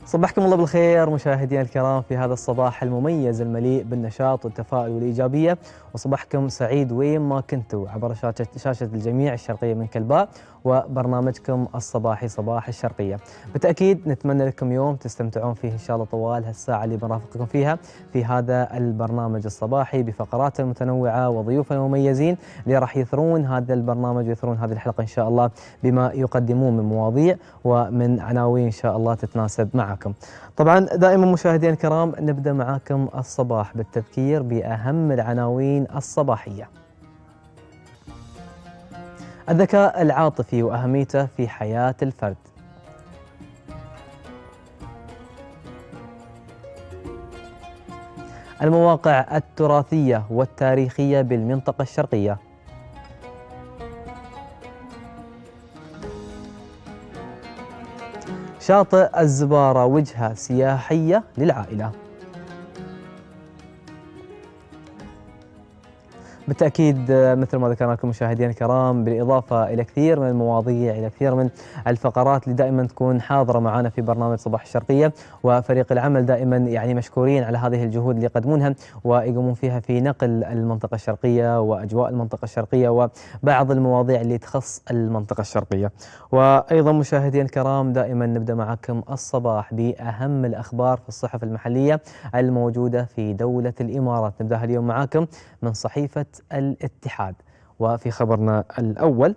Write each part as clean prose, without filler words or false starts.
صبحكم الله بالخير مشاهدينا الكرام في هذا الصباح المميز المليء بالنشاط والتفاؤل والإيجابية، وصباحكم سعيد وين ما كنتوا عبر شاشة الجميع الشرقية من كلباء وبرنامجكم الصباحي صباح الشرقية. بالتأكيد نتمنى لكم يوم تستمتعون فيه إن شاء الله طوال هالساعة اللي بنرافقكم فيها في هذا البرنامج الصباحي بفقرات متنوعة وضيوف مميزين اللي راح يثرون هذا البرنامج ويثرون هذه الحلقة إن شاء الله بما يقدمون من مواضيع ومن عناوين إن شاء الله تتناسب معكم. طبعا دائما مشاهدينا الكرام نبدأ معكم الصباح بالتذكير بأهم العناوين الصباحية. الذكاء العاطفي وأهميته في حياة الفرد. المواقع التراثية والتاريخية بالمنطقة الشرقية. شاطئ الزبارة وجهة سياحية للعائلة. بالتأكيد مثل ما ذكرنا لكم مشاهدينا الكرام، بالإضافة إلى كثير من المواضيع، إلى كثير من الفقرات اللي دائما تكون حاضرة معنا في برنامج صباح الشرقية، وفريق العمل دائما يعني مشكورين على هذه الجهود اللي يقدمونها ويقومون فيها في نقل المنطقة الشرقية وأجواء المنطقة الشرقية وبعض المواضيع اللي تخص المنطقة الشرقية. وأيضا مشاهدينا الكرام دائما نبدأ معكم الصباح بأهم الأخبار في الصحف المحلية الموجودة في دولة الإمارات. نبدأها اليوم معكم من صحيفة الاتحاد، وفي خبرنا الأول: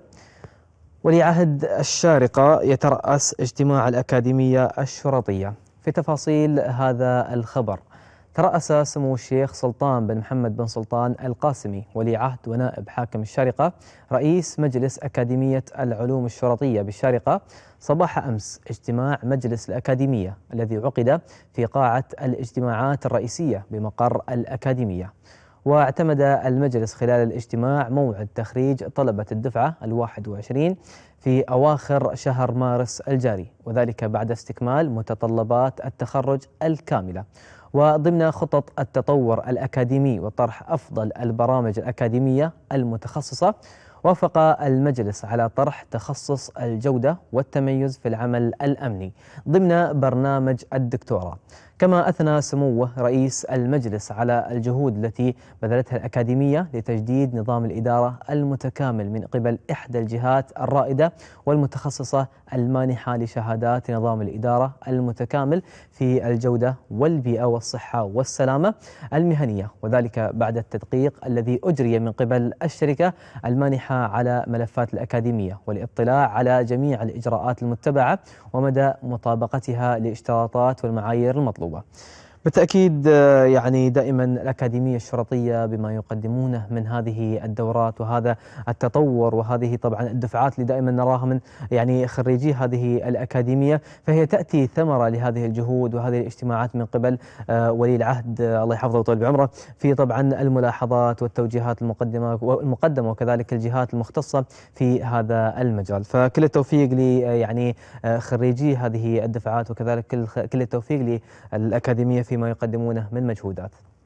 ولي عهد الشارقة يترأس اجتماع الأكاديمية الشرطية. في تفاصيل هذا الخبر: ترأس سمو الشيخ سلطان بن محمد بن سلطان القاسمي ولي عهد ونائب حاكم الشارقة رئيس مجلس أكاديمية العلوم الشرطية بالشارقة صباح أمس اجتماع مجلس الأكاديمية الذي عقد في قاعة الاجتماعات الرئيسية بمقر الأكاديمية. واعتمد المجلس خلال الاجتماع موعد تخريج طلبة الدفعة 21 في أواخر شهر مارس الجاري، وذلك بعد استكمال متطلبات التخرج الكاملة وضمن خطط التطور الأكاديمي وطرح أفضل البرامج الأكاديمية المتخصصة. وافق المجلس على طرح تخصص الجودة والتميز في العمل الأمني ضمن برنامج الدكتوراه. كما أثنى سموه رئيس المجلس على الجهود التي بذلتها الأكاديمية لتجديد نظام الإدارة المتكامل من قبل إحدى الجهات الرائدة والمتخصصة المانحة لشهادات نظام الإدارة المتكامل في الجودة والبيئة والصحة والسلامة المهنية، وذلك بعد التدقيق الذي أجري من قبل الشركة المانحة على ملفات الأكاديمية والاطلاع على جميع الإجراءات المتبعة ومدى مطابقتها للاشتراطات والمعايير المطلوبة. بالتأكيد يعني دائما الأكاديمية الشرطية بما يقدمونه من هذه الدورات وهذا التطور وهذه طبعا الدفعات اللي دائما نراها من يعني خريجي هذه الأكاديمية، فهي تأتي ثمرة لهذه الجهود وهذه الاجتماعات من قبل ولي العهد الله يحفظه ويطول بعمره في طبعا الملاحظات والتوجيهات المقدمة وكذلك الجهات المختصة في هذا المجال. فكل التوفيق لي يعني خريجي هذه الدفعات وكذلك كل التوفيق للأكاديمية فيما يقدمونه من مجهودات.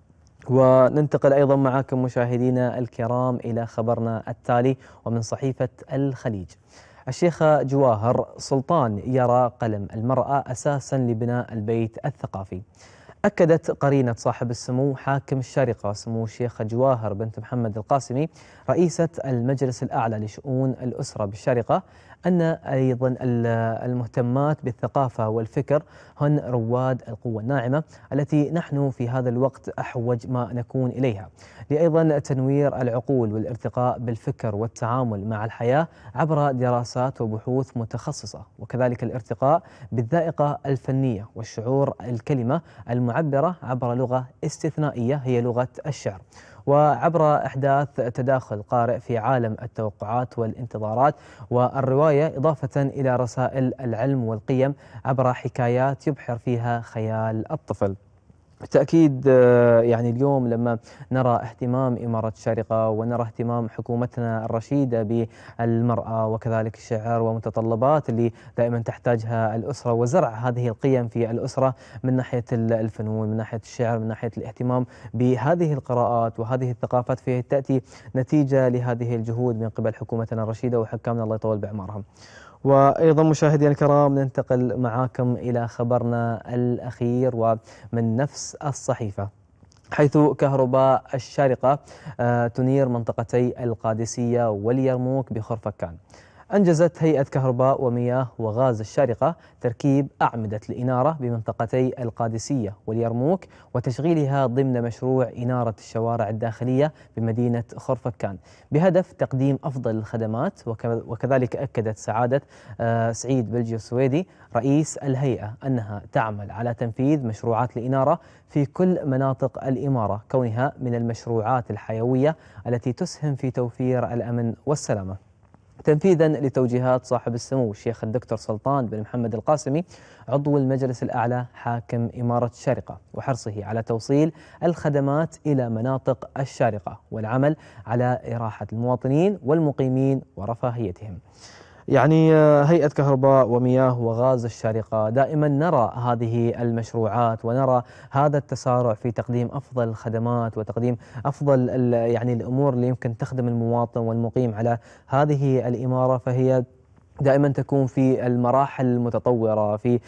وننتقل أيضا معكم مشاهدينا الكرام إلى خبرنا التالي ومن صحيفة الخليج. الشيخة جواهر سلطان يرى قلم المرأة أساسا لبناء البيت الثقافي. أكدت قرينة صاحب السمو حاكم الشارقة سمو الشيخة جواهر بنت محمد القاسمي رئيسة المجلس الأعلى لشؤون الأسرة بالشارقة أن أيضا المهتمات بالثقافة والفكر هن رواد القوة الناعمة التي نحن في هذا الوقت أحوج ما نكون إليها، لأيضا تنوير العقول والارتقاء بالفكر والتعامل مع الحياة عبر دراسات وبحوث متخصصة، وكذلك الارتقاء بالذائقة الفنية والشعور الكلمة المعبرة عبر لغة استثنائية هي لغة الشعر، وعبر إحداث تداخل قارئ في عالم التوقعات والانتظارات والرواية، إضافة إلى رسائل العلم والقيم عبر حكايات يبحر فيها خيال الطفل. بالتأكيد يعني اليوم لما نرى اهتمام إمارة الشارقة ونرى اهتمام حكومتنا الرشيدة بالمرأة وكذلك الشعر ومتطلبات اللي دائما تحتاجها الأسرة وزرع هذه القيم في الأسرة من ناحية الفنون من ناحية الشعر من ناحية الاهتمام بهذه القراءات وهذه الثقافات، فهي تأتي نتيجة لهذه الجهود من قبل حكومتنا الرشيدة وحكامنا الله يطول بأعمارهم. وأيضا مشاهدينا الكرام ننتقل معاكم إلى خبرنا الأخير ومن نفس الصحيفة، حيث كهرباء الشارقة تنير منطقتي القادسية واليرموك بخرفكان. أنجزت هيئة كهرباء ومياه وغاز الشارقة تركيب أعمدة الإنارة بمنطقتي القادسية واليرموك وتشغيلها ضمن مشروع إنارة الشوارع الداخلية بمدينة خرفكان بهدف تقديم أفضل الخدمات. وكذلك أكدت سعادة سعيد بلجي السويدي رئيس الهيئة أنها تعمل على تنفيذ مشروعات الإنارة في كل مناطق الإمارة، كونها من المشروعات الحيوية التي تسهم في توفير الأمن والسلامة، تنفيذا لتوجيهات صاحب السمو الشيخ الدكتور سلطان بن محمد القاسمي عضو المجلس الأعلى حاكم إمارة الشارقة، وحرصه على توصيل الخدمات إلى مناطق الشارقة والعمل على إراحة المواطنين والمقيمين ورفاهيتهم. يعني هيئة كهرباء ومياه وغاز الشارقة دائما نرى هذه المشروعات ونرى هذا التسارع في تقديم أفضل الخدمات وتقديم أفضل يعني الأمور اللي يمكن تخدم المواطن والمقيم على هذه الإمارة، فهي دائما تكون في المراحل المتطورة في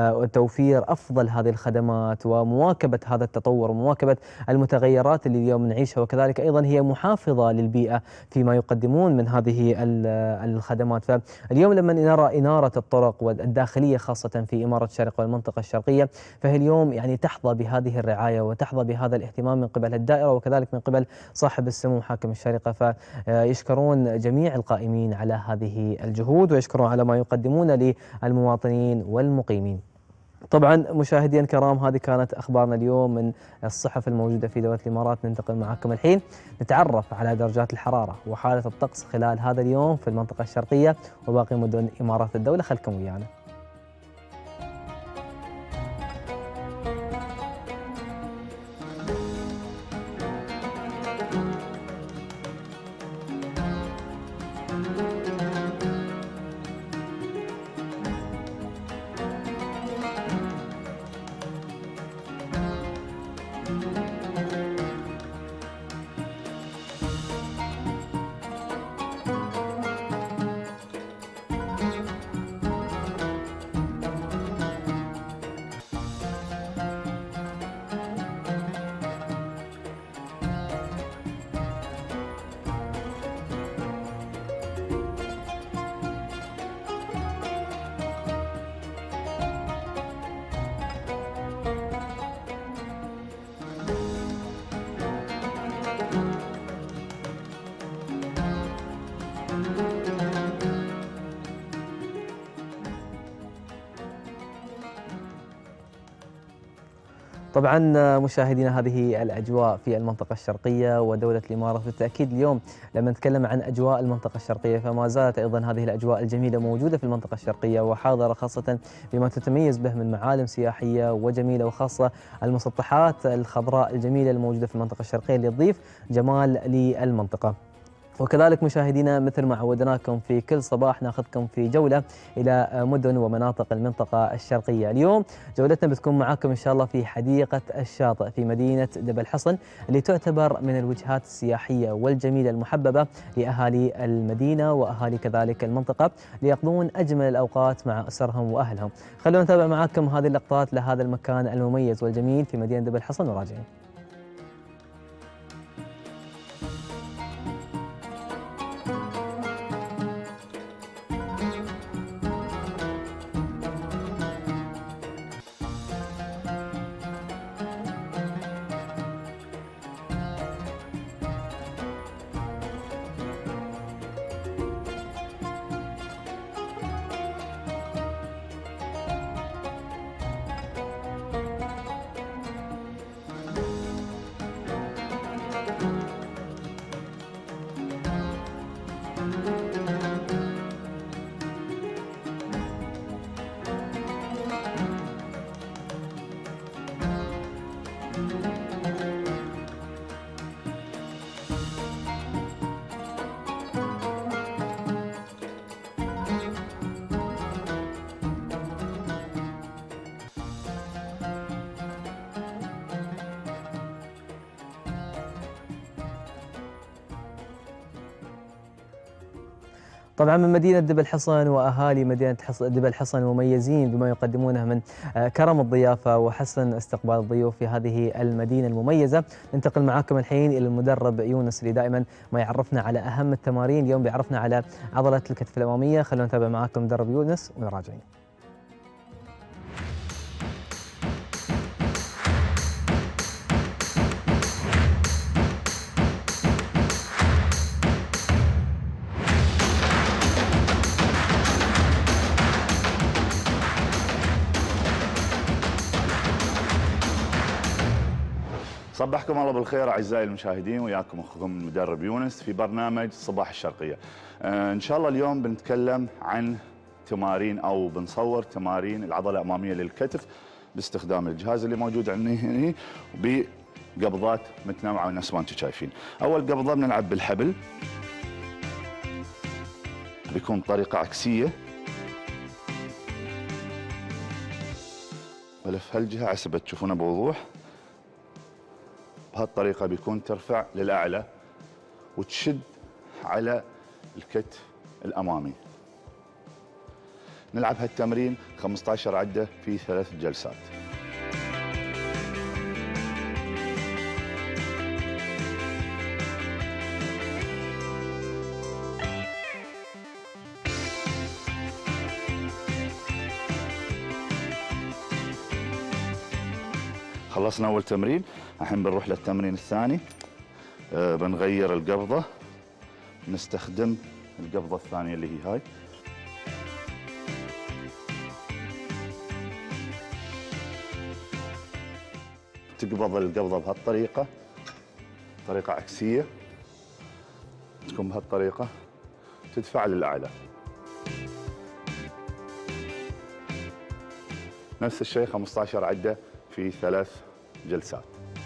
توفير أفضل هذه الخدمات ومواكبة هذا التطور ومواكبة المتغيرات اللي اليوم نعيشها، وكذلك أيضا هي محافظة للبيئة فيما يقدمون من هذه الخدمات. فاليوم لما نرى إنارة الطرق والداخلية خاصة في إمارة الشارقة والمنطقة الشرقية، فهي اليوم يعني تحظى بهذه الرعاية وتحظى بهذا الاهتمام من قبل الدائرة وكذلك من قبل صاحب السمو حاكم الشارقة، فيشكرون جميع القائمين على هذه الجهود ويشكرون على ما يقدمون للمواطنين والمقيمين. طبعا مشاهدينا الكرام هذه كانت أخبارنا اليوم من الصحف الموجودة في دولة الإمارات. ننتقل معكم الحين نتعرف على درجات الحرارة وحالة الطقس خلال هذا اليوم في المنطقة الشرقية وباقي مدن إمارات الدولة. خلكم ويانا. طبعا مشاهدينا هذه الأجواء في المنطقة الشرقية ودولة الإمارات. بالتأكيد اليوم لما نتكلم عن أجواء المنطقة الشرقية فما زالت أيضا هذه الأجواء الجميلة موجودة في المنطقة الشرقية وحاضرة، خاصة بما تتميز به من معالم سياحية وجميلة، وخاصة المسطحات الخضراء الجميلة الموجودة في المنطقة الشرقية اللي تضيف جمال للمنطقة. وكذلك مشاهدينا مثل ما عودناكم في كل صباح ناخذكم في جولة إلى مدن ومناطق المنطقة الشرقية. اليوم جولتنا بتكون معاكم إن شاء الله في حديقة الشاطئ في مدينة جبل حصن، اللي تعتبر من الوجهات السياحية والجميلة المحببة لأهالي المدينة وأهالي كذلك المنطقة ليقضون أجمل الأوقات مع أسرهم وأهلهم. خلونا نتابع معاكم هذه اللقطات لهذا المكان المميز والجميل في مدينة جبل حصن وراجعين. طبعا من مدينة دبي الحصن وأهالي مدينة دبي الحصن مميزين بما يقدمونه من كرم الضيافة وحسن استقبال الضيوف في هذه المدينة المميزة. ننتقل معاكم الحين إلى المدرب يونس اللي دائما ما يعرفنا على أهم التمارين. اليوم بيعرفنا على عضلة الكتف الأمامية. خلونا نتابع معاكم مدرب يونس ونراجعين. صبحكم الله بالخير اعزائي المشاهدين، وياكم اخوكم المدرب يونس في برنامج صباح الشرقيه. ان شاء الله اليوم بنتكلم عن تمارين او بنصور تمارين العضله الاماميه للكتف باستخدام الجهاز اللي موجود عندي هنا بقبضات متنوعه نفس ما انتم شايفين. اول قبضه بنلعب بالحبل، بيكون بطريقه عكسيه، بلف هالجهه حسب تشوفونها بوضوح. بهالطريقة بيكون ترفع للأعلى وتشد على الكتف الأمامي. نلعب هالتمرين 15 عدة في 3 جلسات. خلصنا أول تمرين، الحين بنروح للتمرين الثاني. بنغير القبضة، نستخدم القبضة الثانية اللي هي هاي. تقبض القبضة بهالطريقة، طريقة عكسية، تكون بهالطريقة، تدفع للأعلى. نفس الشيء 15 عدة في 3 جلسات.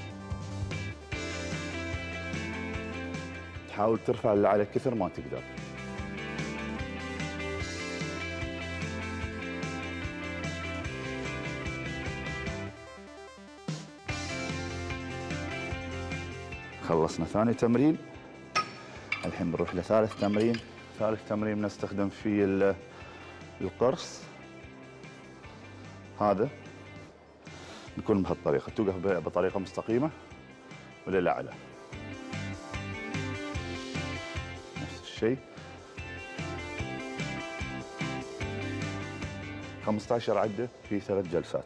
تحاول ترفع للأعلى كثر ما تقدر. خلصنا ثاني تمرين، الحين بنروح لثالث تمرين. ثالث تمرين بنستخدم فيه القرص. هذا بيكون بهالطريقة، توقف بطريقة مستقيمة وللأعلى. نفس الشيء 15 عدة في 3 جلسات.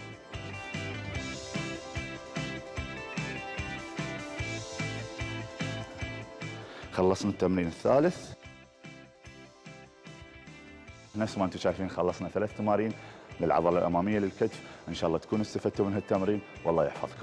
خلصنا التمرين الثالث، نفس ما انتم شايفين خلصنا 3 تمارين للعضلة الأمامية للكتف. إن شاء الله تكونوا استفدتوا من هالتمرين والله يحفظكم.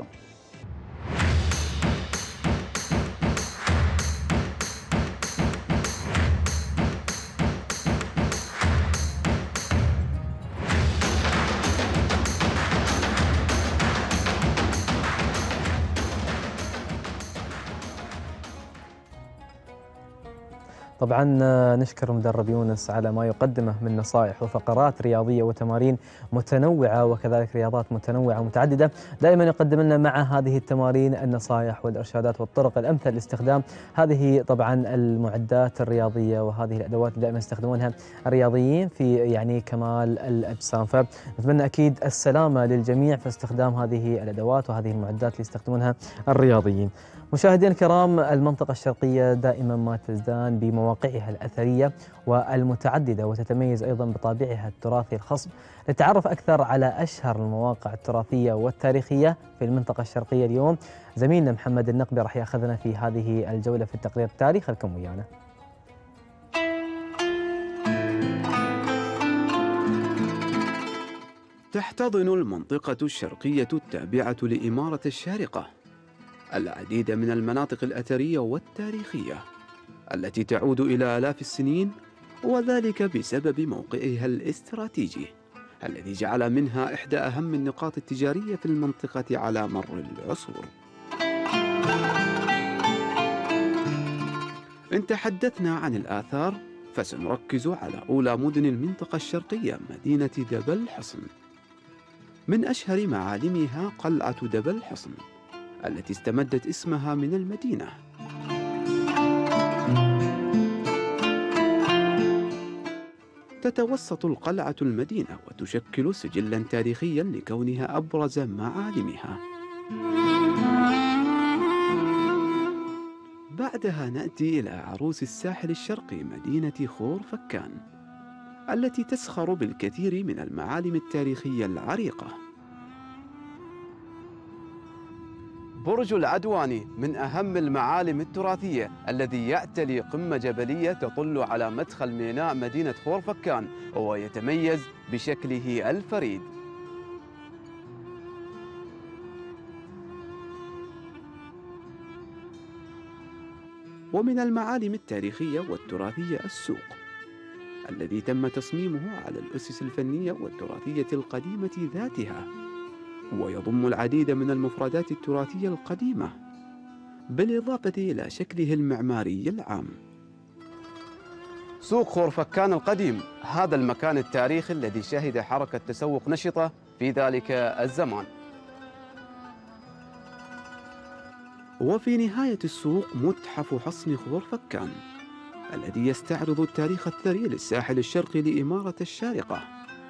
طبعا نشكر المدرب يونس على ما يقدمه من نصائح وفقرات رياضية وتمارين متنوعة وكذلك رياضات متنوعة ومتعددة. دائما يقدم لنا مع هذه التمارين النصائح والإرشادات والطرق الأمثل لاستخدام هذه طبعا المعدات الرياضية وهذه الأدوات اللي دائما يستخدمونها الرياضيين في يعني كمال الأجسام. فنتمنى أكيد السلامة للجميع في استخدام هذه الأدوات وهذه المعدات اللي يستخدمونها الرياضيين. مشاهدينا الكرام، المنطقة الشرقية دائما ما تزدان بمواقعها الأثرية والمتعددة، وتتميز أيضا بطابعها التراثي الخصب. للتعرف أكثر على أشهر المواقع التراثية والتاريخية في المنطقة الشرقية اليوم، زميلنا محمد النقبي راح ياخذنا في هذه الجولة في التقرير التالي. خلكم ويانا. تحتضن المنطقة الشرقية التابعة لإمارة الشارقة العديد من المناطق الأثرية والتاريخية التي تعود إلى آلاف السنين، وذلك بسبب موقعها الاستراتيجي الذي جعل منها إحدى أهم النقاط التجارية في المنطقة على مر العصور. إن تحدثنا عن الآثار فسنركز على أولى مدن المنطقة الشرقية، مدينة دبي الحصن. من أشهر معالمها قلعة دبي الحصن التي استمدت اسمها من المدينة. تتوسط القلعة المدينة وتشكل سجلا تاريخيا لكونها أبرز معالمها. بعدها نأتي إلى عروس الساحل الشرقي مدينة خور فكان، التي تسخر بالكثير من المعالم التاريخية العريقة. برج العدواني من أهم المعالم التراثية الذي يعتلي قمة جبلية تطل على مدخل ميناء مدينة خور فكان، وهو يتميز بشكله الفريد. ومن المعالم التاريخية والتراثية السوق، الذي تم تصميمه على الأسس الفنية والتراثية القديمة ذاتها، ويضم العديد من المفردات التراثية القديمة بالإضافة إلى شكله المعماري العام. سوق خور فكان القديم، هذا المكان التاريخي الذي شهد حركة تسوق نشطة في ذلك الزمان. وفي نهاية السوق متحف حصن خور فكان، الذي يستعرض التاريخ الثري للساحل الشرقي لإمارة الشارقة.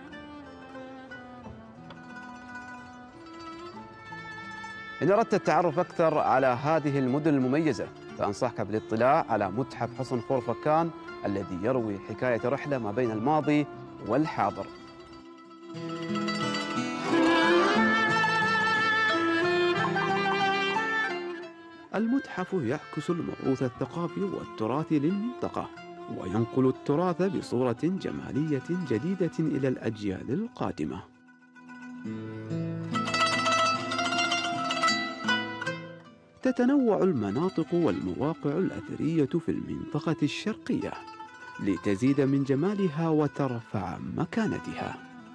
إن أردت التعرف أكثر على هذه المدن المميزة فأنصحك بالاطلاع على متحف حصن خور فكان، الذي يروي حكاية رحلة ما بين الماضي والحاضر. المتحف يعكس الموروث الثقافي والتراثي للمنطقة، وينقل التراث بصورة جمالية جديدة إلى الأجيال القادمة. تتنوع المناطق والمواقع الأثرية في المنطقة الشرقية لتزيد من جمالها وترفع مكانتها.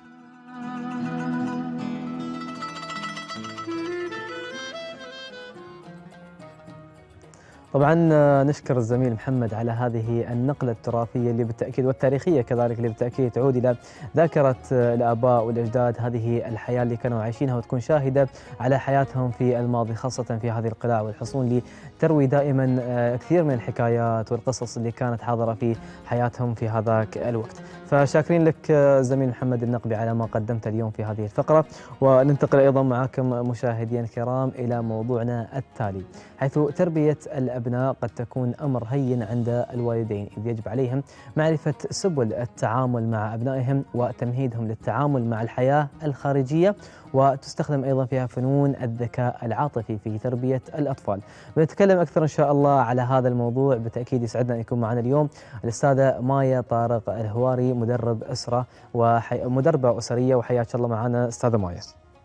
طبعا نشكر الزميل محمد على هذه النقلة التراثية اللي بالتأكيد والتاريخية كذلك اللي بالتأكيد تعود إلى ذاكرة الآباء والأجداد، هذه الحياة اللي كانوا عايشينها وتكون شاهدة على حياتهم في الماضي، خاصة في هذه القلاع والحصون اللي تروي دائما كثير من الحكايات والقصص اللي كانت حاضرة في حياتهم في هذاك الوقت. فشاكرين لك زميل محمد النقبي على ما قدمت اليوم في هذه الفقرة، وننتقل أيضا معكم مشاهدينا الكرام إلى موضوعنا التالي، حيث تربية الأبناء قد تكون أمر هين عند الوالدين، إذ يجب عليهم معرفة سبل التعامل مع أبنائهم وتمهيدهم للتعامل مع الحياة الخارجية، وتستخدم أيضا فيها فنون الذكاء العاطفي في تربية الأطفال. بنتكلم أكثر إن شاء الله على هذا الموضوع. بالتأكيد يسعدنا أن يكون معنا اليوم الأستاذة مايا طارق الهواري، مدرب أسرة ومدربة أسرية، وحياك الله معنا أستاذة مايا.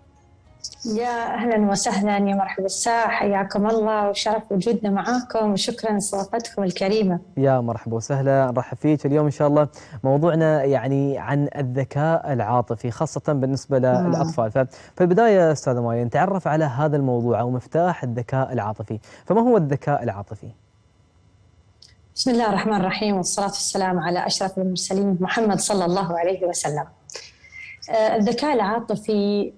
يا أهلا وسهلا، يا مرحبا بالساعة، حياكم الله وشرف وجودنا معاكم وشكرا لاستضافتكم الكريمة. يا مرحبا وسهلا، نرحب فيك اليوم إن شاء الله. موضوعنا يعني عن الذكاء العاطفي خاصة بالنسبة للأطفال. ففي البداية أستاذة مايا نتعرف على هذا الموضوع أو مفتاح الذكاء العاطفي، فما هو الذكاء العاطفي؟ بسم الله الرحمن الرحيم، والصلاة والسلام على أشرف المرسلين محمد صلى الله عليه وسلم. الذكاء العاطفي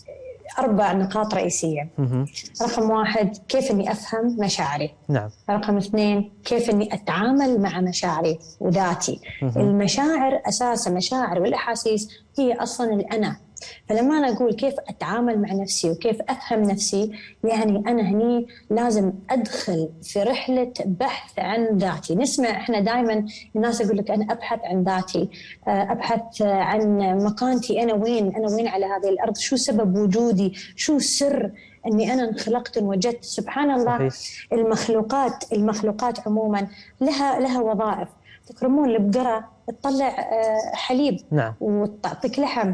4 نقاط رئيسية. رقم 1 كيف أني أفهم مشاعري. نعم. رقم 2 كيف أني أتعامل مع مشاعري وذاتي. المشاعر أساسا مشاعر والأحاسيس هي أصلا الأنا، فلما أنا أقول كيف أتعامل مع نفسي وكيف أفهم نفسي، يعني أنا هني لازم أدخل في رحلة بحث عن ذاتي. نسمع إحنا دائما الناس يقول لك أنا أبحث عن ذاتي، أبحث عن مكانتي، أنا وين على هذه الأرض، شو سبب وجودي، شو السر أني أنا انخلقت ووجدت. سبحان الله. المخلوقات عموما لها وظائف. تكرمون البقرة تطلع حليب. نعم. وتعطيك لحم.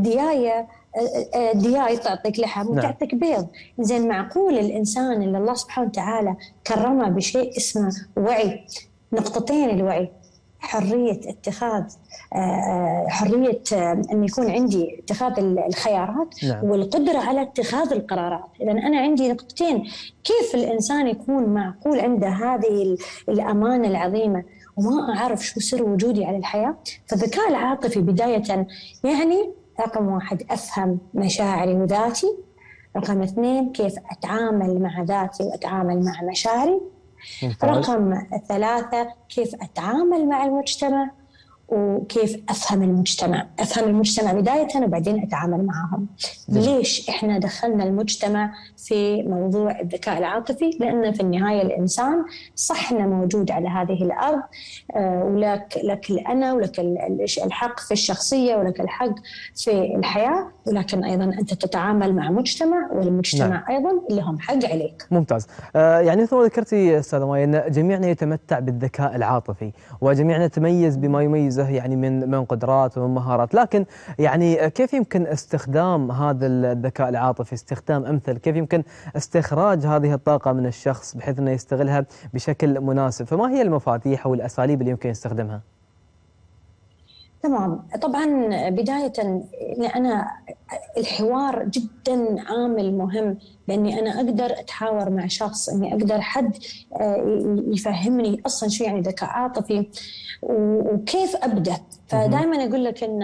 الدياي تعطيك لحم وتعطيك بيض. زين، معقول الإنسان اللي الله سبحانه وتعالى كرمه بشيء اسمه وعي، نقطتين الوعي، حرية اتخاذ، حرية أن يكون عندي اتخاذ الخيارات، والقدرة على اتخاذ القرارات. إذا أنا عندي نقطتين، كيف الإنسان يكون معقول عنده هذه الأمانة العظيمة وما أعرف شو سر وجودي على الحياة؟ فالذكاء العاطفي بداية يعني رقم 1 أفهم مشاعري وذاتي. رقم 2 كيف أتعامل مع ذاتي وأتعامل مع مشاعري. رقم 3 كيف أتعامل مع المجتمع. وكيف أفهم المجتمع. أفهم المجتمع بداية وبعدين أتعامل معهم. ليش إحنا دخلنا المجتمع في موضوع الذكاء العاطفي؟ لأن في النهاية الإنسان صح إنه موجود على هذه الأرض، لك الأنا ولك الحق في الشخصية ولك الحق في الحياة، ولكن أيضا أنت تتعامل مع مجتمع، والمجتمع أيضا لهم حق عليك. ممتاز. يعني مثل ما ذكرتي أستاذة مايا أن جميعنا يتمتع بالذكاء العاطفي، وجميعنا يتميز بما يميزه يعني من قدرات ومن مهارات، لكن يعني كيف يمكن استخدام هذا الذكاء العاطفي استخدام أمثل؟ كيف يمكن استخراج هذه الطاقة من الشخص بحيث أنه يستغلها بشكل مناسب؟ فما هي المفاتيح أو الأساليب اللي يمكن يستخدمها؟ تمام. طبعا بداية أنا الحوار جدا عامل مهم، بأني أنا أقدر أتحاور مع شخص، أني أقدر حد يفهمني أصلا شو يعني ذكاء عاطفي وكيف أبدأ. فدائما أقول لك أن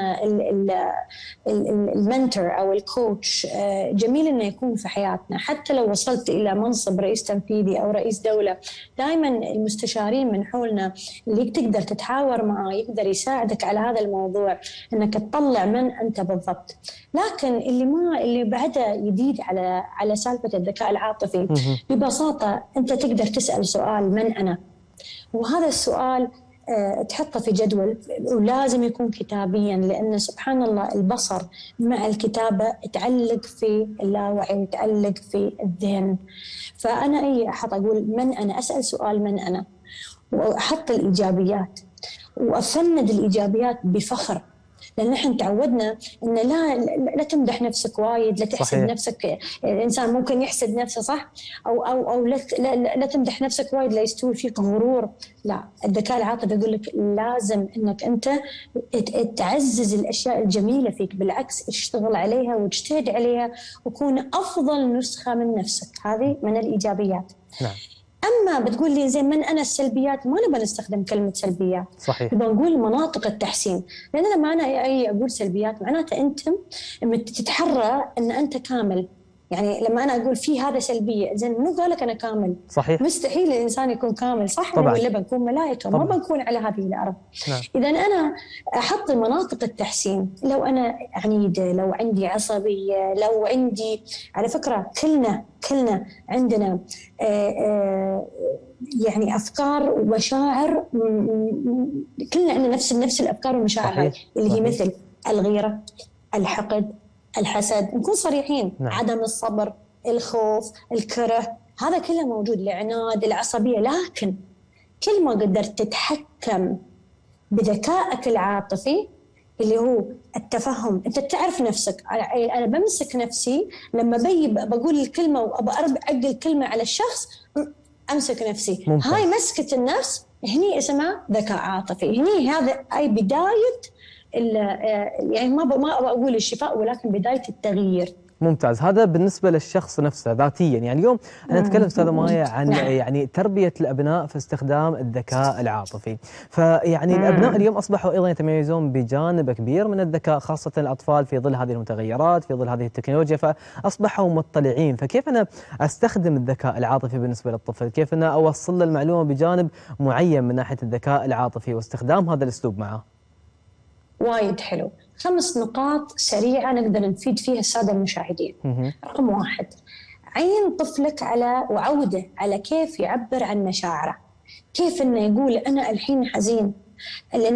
المنتور أو الكوتش جميل أنه يكون في حياتنا، حتى لو وصلت إلى منصب رئيس تنفيذي أو رئيس دولة. دائما المستشارين من حولنا اللي تقدر تتحاور معه يقدر يساعدك على هذا الموضوع، أنك تطلع من أنت بالضبط. لكن اللي بعده جديد على سالفة الذكاء العاطفي، ببساطة أنت تقدر تسأل سؤال: من أنا؟ وهذا السؤال تحطه في جدول، ولازم يكون كتابيا، لأن سبحان الله البصر مع الكتابة تعلق في اللاوعي، تعلق في الذهن. فأنا أحط أقول من أنا، أسأل سؤال من أنا، وأحط الإيجابيات وأفند الإيجابيات بفخر، لأن نحن تعودنا أن لا تمدح نفسك وايد، لا تحسد صحيح. نفسك. الإنسان ممكن يحسد نفسه صح، أو لا تمدح نفسك وايد لا يستوي فيك غرور. لا، الذكاء العاطفي يقول لك لازم أنك أنت تعزز الأشياء الجميلة فيك، بالعكس اشتغل عليها واجتهد عليها وكون أفضل نسخة من نفسك. هذه من الإيجابيات. نعم. أما بتقول لي زين من أنا السلبيات، ما نبغى نستخدم كلمة سلبيات، صحيح. نبغى نقول مناطق التحسين، لأن لما أنا أقول سلبيات معناته أنت تتحرى أن أنت كامل. يعني لما أنا أقول في هذا سلبية، زين مو قالك أنا كامل، صحيح. مستحيل الإنسان يكون كامل، صح؟ ولا بنكون ملائكة، ما بنكون على هذه الأرض. نعم. إذا أنا أحط مناطق التحسين، لو أنا عنيدة، لو عندي عصبية، لو عندي، على فكرة كلنا عندنا يعني أفكار ومشاعر، كلنا عندنا نفس الأفكار والمشاعر اللي هي مثل الغيرة، الحقد، الحسد، نكون صريحين. نعم. عدم الصبر، الخوف، الكره، هذا كله موجود، العناد، العصبية. لكن كل ما قدرت تتحكم بذكائك العاطفي اللي هو التفهم، أنت تعرف نفسك. أنا بمسك نفسي لما بقول الكلمة وأعقل الكلمة على الشخص، أمسك نفسي. ممكن. هاي مسكة النفس هني اسمها ذكاء عاطفي. هني هذا أي بداية يعني ما أقول الشفاء، ولكن بداية التغيير. ممتاز. هذا بالنسبة للشخص نفسه ذاتيا. يعني اليوم أنا أتكلم أستاذة مايا عن يعني تربية الأبناء في استخدام الذكاء العاطفي. فيعني الأبناء اليوم أصبحوا أيضا يتميزون بجانب كبير من الذكاء، خاصة الأطفال في ظل هذه المتغيرات، في ظل هذه التكنولوجيا، فأصبحوا مطلعين. فكيف أنا أستخدم الذكاء العاطفي بالنسبة للطفل؟ كيف أنا أوصل له المعلومة بجانب معين من ناحية الذكاء العاطفي واستخدام هذا الأسلوب معه؟ وايد حلو. 5 نقاط سريعة نقدر نفيد فيها السادة المشاهدين. رقم 1، عين طفلك وعوده على كيف يعبر عن مشاعره، كيف إنه يقول أنا الحين حزين. لأن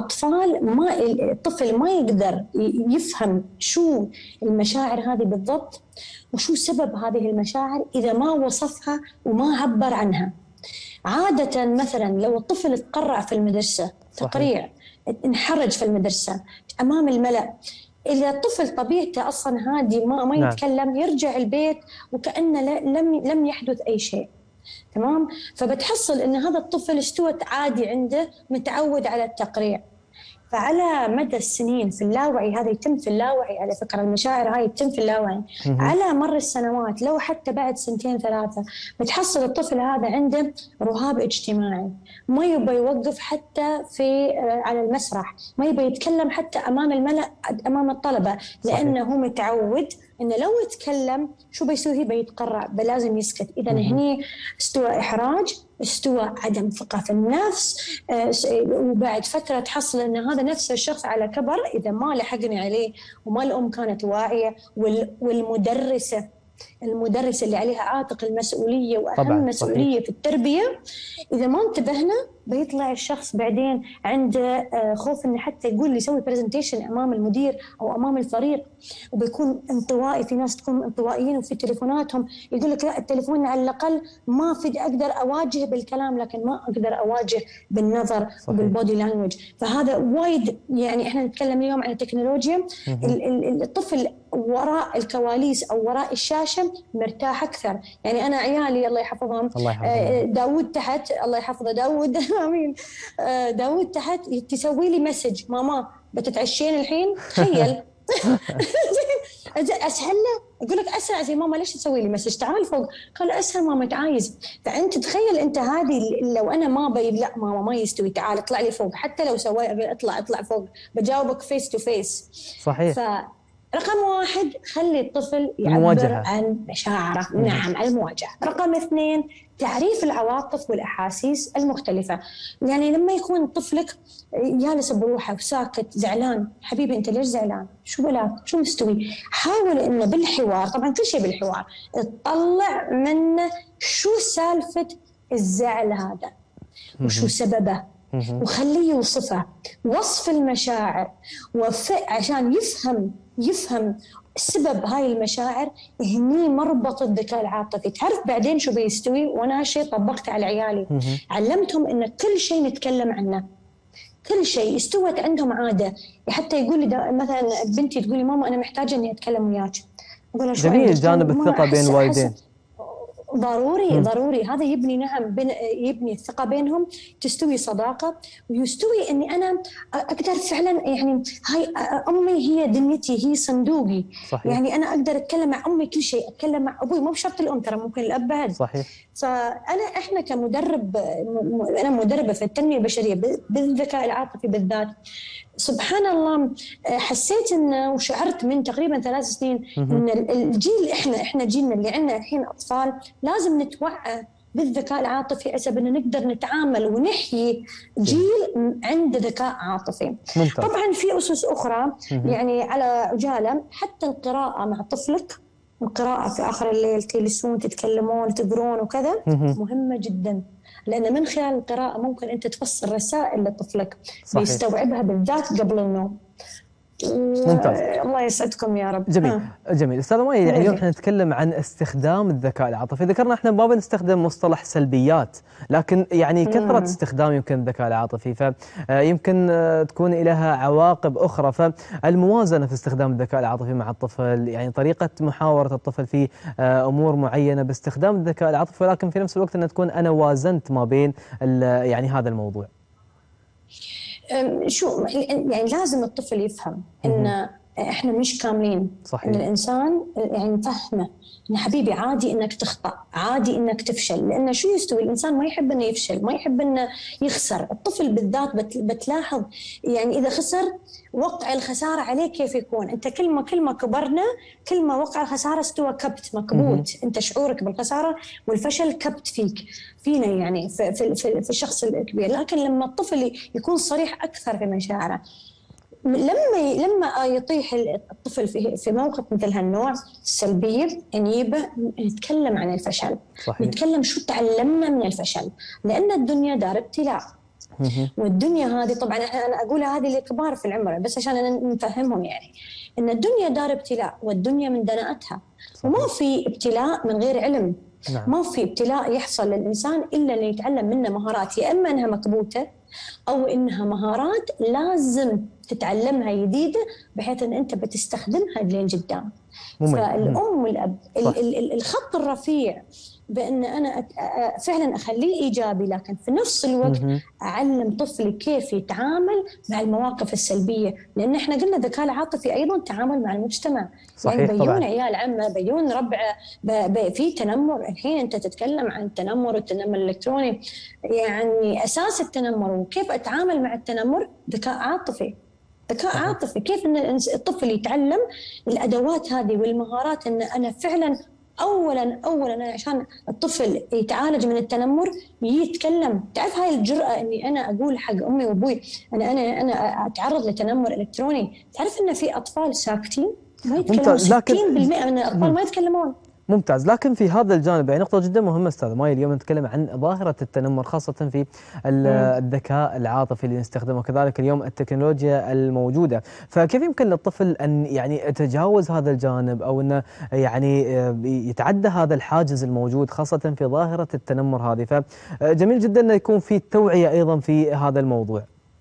الطفل ما يقدر يفهم شو المشاعر هذه بالضبط وشو سبب هذه المشاعر إذا ما وصفها وما عبر عنها. عادة مثلا لو الطفل تقرع في المدرسة، تقريع، انحرج في المدرسة أمام الملأ، إذا الطفل طبيعته أصلا هادي ما يتكلم، يرجع البيت وكأنه لم يحدث أي شيء. تمام؟ فبتحصل إن هذا الطفل استوت عادي عنده، متعود على التقريع. فعلى مدى السنين في اللاوعي، هذا يتم في اللاوعي على فكرة، المشاعر هاي يتم في اللاوعي على مر السنوات، لو حتى بعد 2-3 بتحصل الطفل هذا عنده رهاب اجتماعي، ما يبغى يوقف حتى على المسرح، ما يبغى يتكلم حتى أمام الملأ، أمام الطلبة، لأنه هو متعود انه لو تكلم شو بيسوي؟ بيتقرع، لازم يسكت. اذا هني استوى احراج، استوى عدم ثقه في النفس. وبعد فتره تحصل ان هذا نفس الشخص على كبر اذا ما لحقني عليه وما الام كانت واعيه والمدرسه اللي عليها عاتق المسؤولية وأهم مسؤولية في التربية، إذا ما انتبهنا بيطلع الشخص بعدين عنده خوف إنه حتى يقول يسوي برزنتيشن أمام المدير أو أمام الفريق، وبيكون انطوائي. في ناس تكون انطوائيين وفي تليفوناتهم يقول لك لا التليفون على الأقل ما في أقدر أواجه بالكلام لكن ما أقدر أواجه بالنظر وبالبودي لانجوج. فهذا وايد يعني إحنا نتكلم اليوم عن التكنولوجيا. الطفل وراء الكواليس أو وراء الشاشة مرتاح أكثر. يعني أنا عيالي الله يحفظهم، داود تحت الله يحفظه داود آمين، داود تحت تسوي لي مسج ماما بتتعشين الحين؟ تخيل أسهل له أقول لك أسرع زي ماما ليش تسوي لي مسج؟ تعال فوق. قال أسهل ماما تعايز. فأنت تخيل أنت هذه لو أنا ما لا ماما ما يستوي تعال اطلع لي فوق، حتى لو سوي اطلع فوق بجاوبك فيس تو فيس. صحيح. رقم 1 خلي الطفل يعبر عن مشاعره. نعم المواجهة. رقم 2 تعريف العواطف والأحاسيس المختلفة. يعني لما يكون طفلك جالس بروحه وساكت زعلان، حبيبي أنت ليش زعلان؟ شو بلاك؟ شو مستوي؟ حاول إنه بالحوار، طبعا كل شيء بالحوار، تطلع منه شو سالفة الزعل هذا وشو سببه، وخليه يوصفه، وصف المشاعر عشان يفهم سبب هاي المشاعر. هني مربط الذكاء العاطفي. تعرف بعدين شو بيستوي؟ وانا هالشيء طبقته على عيالي. علمتهم ان كل شيء نتكلم عنه، كل شيء. استوت عندهم عاده، حتى يقول لي مثلا بنتي تقول لي ماما انا محتاجه اني اتكلم وياك. اقول لها جميل جانب الثقه بين الوالدين. ضروري هذا يبني يبني الثقة بينهم، تستوي صداقة، ويستوي أني أنا أقدر فعلا يعني هاي أمي هي دنيتي هي صندوقي. صحيح. يعني أنا أقدر أتكلم مع أمي كل شيء، أتكلم مع أبوي مو بشرط الأم، ترى ممكن الأب بعد. صحيح. إحنا كمدرب، أنا مدربة في التنمية البشرية بالذكاء العاطفي بالذات، سبحان الله حسيت إنه وشعرت من تقريبا 3 سنين إن الجيل إحنا جيلنا اللي عندنا الحين أطفال لازم نتوعى بالذكاء العاطفي حسب إن نقدر نتعامل ونحيي جيل عنده ذكاء عاطفي. ممتاز. طبعا في أسس أخرى يعني على عجالة، حتى القراءة مع طفلك، القراءة في آخر الليل تجلسون تتكلمون تقرون وكذا مهمة جدا، لأن من خلال القراءة ممكن أنت توصل رسائل لطفلك بيستوعبها بالذات قبل النوم. ممتاز. الله يسعدكم يا رب. جميل. أستاذة مي، يعني اليوم احنا نتكلم عن استخدام الذكاء العاطفي. ذكرنا احنا ما بنستخدم مصطلح سلبيات، لكن يعني كثرة استخدام يمكن الذكاء العاطفي فيمكن تكون لها عواقب أخرى. فالموازنة في استخدام الذكاء العاطفي مع الطفل، يعني طريقة محاورة الطفل في أمور معينة باستخدام الذكاء العاطفي، ولكن في نفس الوقت أن تكون أنا وازنت ما بين يعني هذا الموضوع. شو يعني لازم الطفل يفهم ان احنا مش كاملين. صحيح. ان الانسان يعني نفهمه ان حبيبي عادي انك تخطأ، عادي انك تفشل، لان شو يستوي الانسان ما يحب انه يفشل، ما يحب انه يخسر. الطفل بالذات بتلاحظ يعني اذا خسر وقع الخسارة عليه كيف يكون. انت كل ما كبرنا كل ما وقع الخسارة استوى كبت مكبوت. انت شعورك بالخسارة والفشل كبت فينا يعني في الشخص الكبير. لكن لما الطفل يكون صريح اكثر في مشاعره، لما يطيح الطفل في موقف مثل هالنوع السلبية، نجيبه نتكلم عن الفشل. صحيح. نتكلم شو تعلمنا من الفشل، لأن الدنيا دار ابتلاء. والدنيا هذه طبعا أنا أقولها هذه للكبار في العمر بس عشان نفهمهم يعني إن الدنيا دار ابتلاء، والدنيا من دناءتها. وما في ابتلاء من غير علم. نعم. ما في ابتلاء يحصل للإنسان إلا أن يتعلم منه مهارات، يا إما أنها مكبوتة أو إنها مهارات لازم تتعلمها جديدة بحيث أن أنت بتستخدمها لين قدام. فالأم والأب الخط الرفيع بأن أنا فعلا أخليه إيجابي، لكن في نفس الوقت أعلم طفلي كيف يتعامل مع المواقف السلبية، لأن إحنا قلنا الذكاء العاطفي أيضا تعامل مع المجتمع. صحيح. يعني بيون طبعا. عيال عمه، بيون ربعه، في تنمر. الحين أنت تتكلم عن التنمر والتنمر الإلكتروني، يعني أساس التنمر وكيف أتعامل مع التنمر ذكاء عاطفي. ذكاء عاطفي. كيف ان الطفل يتعلم الادوات هذه والمهارات، ان انا فعلا اولا عشان الطفل يتعالج من التنمر يتكلم. تعرف هاي الجرأة اني انا اقول حق امي وابوي انا اتعرض لتنمر الكتروني. تعرف ان في اطفال ساكتين ما يتكلمون، 60% من الاطفال ما يتكلمون. ممتاز. لكن في هذا الجانب يعني نقطة جدا مهمة أستاذ ماي، اليوم نتكلم عن ظاهرة التنمر خاصة في الذكاء العاطفي اللي نستخدمه، وكذلك اليوم التكنولوجيا الموجودة. فكيف يمكن للطفل أن يعني يتجاوز هذا الجانب، أو أنه يعني يتعدى هذا الحاجز الموجود خاصة في ظاهرة التنمر هذه؟ فجميل جدا أن يكون في توعية أيضا في هذا الموضوع.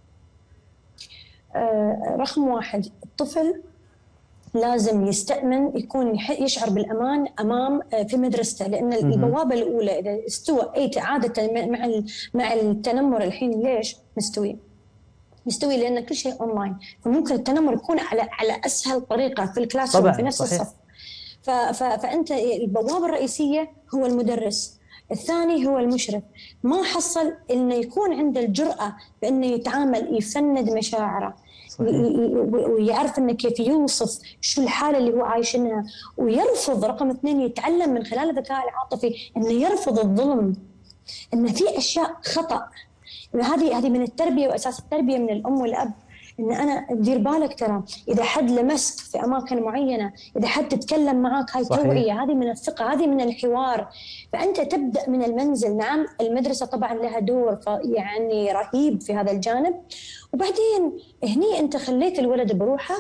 رقم واحد، الطفل لازم يستأمن، يكون يشعر بالأمان أمام في مدرسته، لأن البوابة الأولى إذا استوى أي عادة مع التنمر الحين ليش مستوي؟ لأن كل شيء أونلاين، فممكن التنمر يكون على أسهل طريقة في الكلاس روم في نفس الصف. فأنت البوابة الرئيسية هو المدرس، الثاني هو المشرف. ما حصل إنه يكون عنده الجرأة بإنه يتعامل، يفند مشاعره، ويعرف انه كيف يوصف شو الحاله اللي هو عايشينها، ويرفض. رقم 2، يتعلم من خلال الذكاء العاطفي انه يرفض الظلم، ان في اشياء خطا. هذه من التربيه، واساس التربيه من الام والاب، ان انا دير بالك ترى اذا حد لمسك في اماكن معينه، اذا حد تتكلم معك، هاي توعيه، هذه من الثقه، هذه من الحوار. فانت تبدا من المنزل. نعم المدرسه طبعا لها دور يعني رهيب في هذا الجانب، وبعدين هني انت خليت الولد بروحه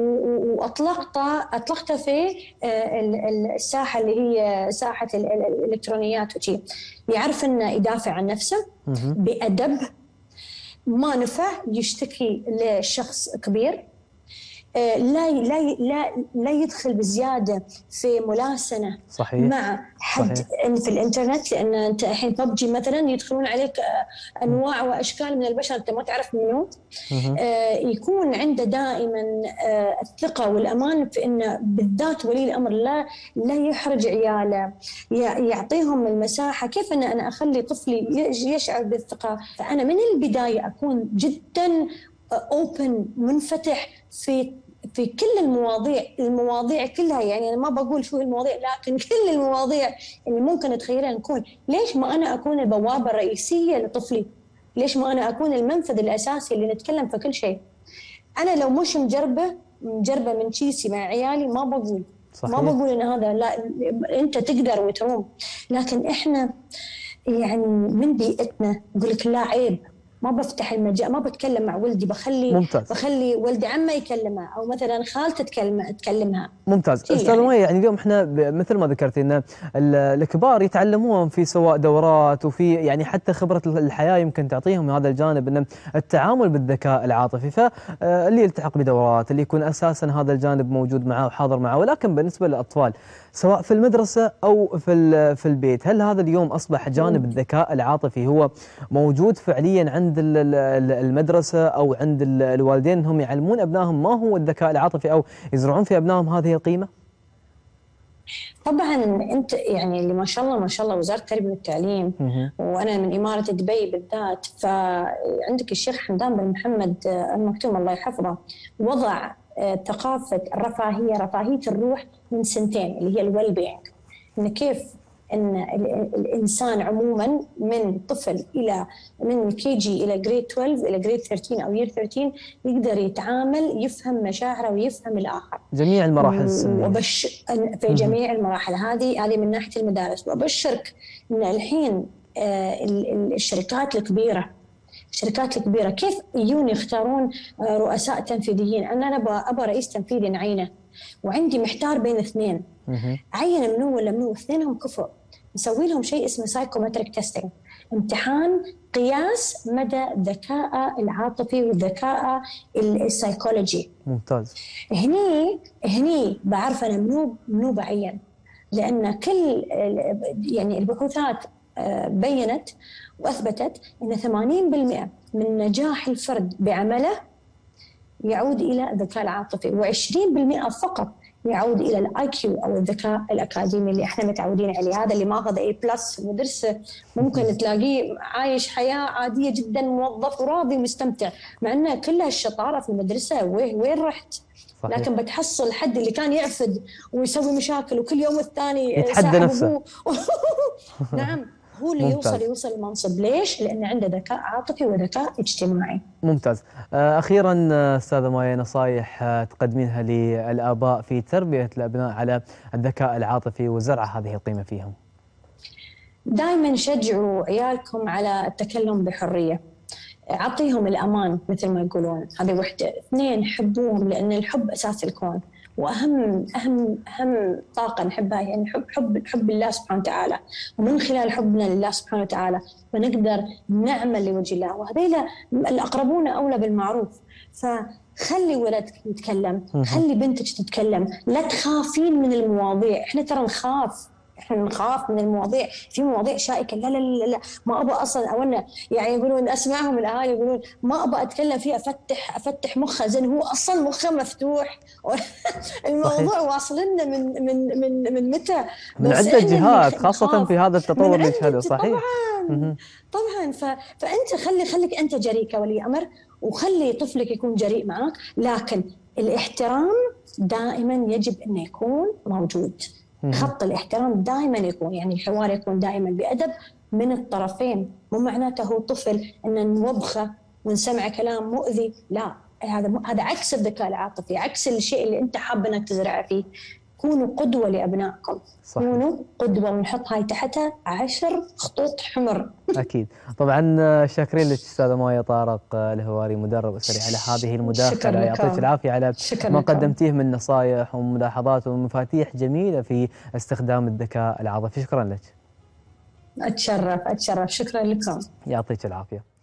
واطلقته في الساحه اللي هي ساحه الالكترونيات، وشي يعرف انه يدافع عن نفسه بادب. ما نفع يشتكي لشخص كبير، لا يدخل بزياده في ملاسنه مع حد في الانترنت، لان انت الحين ببجي مثلا يدخلون عليك انواع واشكال من البشر انت ما تعرف منو. يكون عنده دائما الثقه والامان في انه بالذات ولي الامر لا يحرج عياله، يعطيهم المساحه. كيف انا اخلي طفلي يشعر بالثقه؟ فانا من البدايه اكون جدا اوبن، منفتح في كل المواضيع كلها. يعني أنا ما بقول شو المواضيع، لكن كل المواضيع اللي ممكن تخيلها نكون. ليش ما أنا أكون البوابة الرئيسية لطفلي؟ ليش ما أنا أكون المنفذ الأساسي اللي نتكلم في كل شيء؟ أنا لو مش مجربة من شيسي مع عيالي ما بقول. ما بقول إن هذا لا، أنت تقدر وتروم. لكن إحنا يعني من بيئتنا يقول لك لا عيب، ما بفتح المجال، ما بتكلم مع ولدي، بخلي ولدي عمه يكلمها، او مثلا خالته تكلمها. ممتاز. استاذ مي، يعني اليوم احنا مثل ما ذكرتي ان الكبار يتعلمون في سواء دورات وفي يعني حتى خبره الحياه يمكن تعطيهم هذا الجانب، ان التعامل بالذكاء العاطفي. فاللي يلتحق بدورات، اللي يكون اساسا هذا الجانب موجود معه وحاضر معه. ولكن بالنسبه للاطفال سواء في المدرسه او في البيت، هل هذا اليوم اصبح جانب الذكاء العاطفي هو موجود فعليا عند المدرسه او عند الوالدين، انهم يعلمون ابنائهم ما هو الذكاء العاطفي او يزرعون في ابنائهم هذه القيمه؟ طبعا انت يعني اللي ما شاء الله وزاره التربيه والتعليم، وانا من اماره دبي بالذات، فعندك الشيخ حمدان بن محمد المكتوم الله يحفظه وضع ثقافه رفاهيه الروح من 2 سنين، اللي هي الويل بينج. ان كيف ان الانسان عموما من طفل الى من KG الى جريد 12 الى جريد 13 او يير 13 يقدر يتعامل، يفهم مشاعره ويفهم الاخر. جميع المراحل السنيه. في جميع المراحل هذه من ناحيه المدارس. وابشرك ان الحين الشركات الكبيره كيف يجون يختارون رؤساء تنفيذيين. انا ابى رئيس تنفيذي نعينه، وعندي محتار بين 2، عين منو ولا منو، 2 كفؤ. نسوي لهم شيء اسمه سايكومتريك تيستينج، امتحان قياس مدى الذكاء العاطفي والذكاء السايكولوجي. ممتاز. هني بعرف انا منو بعين، لان كل يعني البحوثات بينت واثبتت ان 80% من نجاح الفرد بعمله يعود الى الذكاء العاطفي، و20% فقط يعود الى الاي كيو او الذكاء الاكاديمي اللي احنا متعودين عليه. هذا اللي ماخذ اي بلس في المدرسه ممكن تلاقيه عايش حياه عاديه جدا، موظف وراضي ومستمتع، مع انه كلها الشطاره في المدرسه. وين رحت؟ صحيح. لكن بتحصل حد اللي كان يعفد ويسوي مشاكل وكل يوم والثاني يتحدى نفسه. نعم، هو اللي يوصل المنصب. ليش؟ لأن عنده ذكاء عاطفي وذكاء اجتماعي. ممتاز. أخيرا أستاذة مايا، نصائح تقدمينها للآباء في تربية الأبناء على الذكاء العاطفي وزرع هذه القيمة فيهم؟ دائما شجعوا عيالكم على التكلم بحرية، أعطيهم الأمان مثل ما يقولون، هذه وحدة. اثنين، حبوهم، لأن الحب أساس الكون، وأهم طاقة نحبها يعني حب الله سبحانه وتعالى، ومن خلال حبنا لله سبحانه وتعالى فنقدر نعمل لوجه الله، وهذيلا الأقربون أولى بالمعروف. فخلي ولدك يتكلم، خلي بنتك تتكلم، لا تخافين من المواضيع. احنا ترى نخاف من المواضيع، في مواضيع شائكه، لا لا لا لا ما ابغى اصلا، او انا يعني يقولون اسمعهم الاهالي يقولون ما ابغى اتكلم فيه، افتح مخه، زين هو اصلا مخه مفتوح. الموضوع واصل لنا من متى؟ من عده جهات، خاصه في هذا التطور اللي نشهده. صحيح طبعا. فانت خليك انت جريء كولي امر، وخلي طفلك يكون جريء معك، لكن الاحترام دائما يجب انه يكون موجود. خط الاحترام دائما يكون، يعني الحوار يكون دائما بأدب من الطرفين. مو معناته هو طفل ان نوبخه ونسمع كلام مؤذي، لا، هذا عكس الذكاء العاطفي، عكس الشيء اللي انت حاب انك تزرعه فيه. كونوا قدوة لأبنائكم. صحيح. كونوا قدوة، ونحط هاي تحتها 10 خطوط حمر. أكيد. طبعا شاكرين لك أستاذة مايا طارق الهواري، مدرب أسري، على هذه المداخلة. يعطيك العافية على ما قدمتيه من نصائح وملاحظات ومفاتيح جميلة في استخدام الذكاء العاطفي. شكرا لك. أتشرف. شكرا لكم. يعطيك العافية.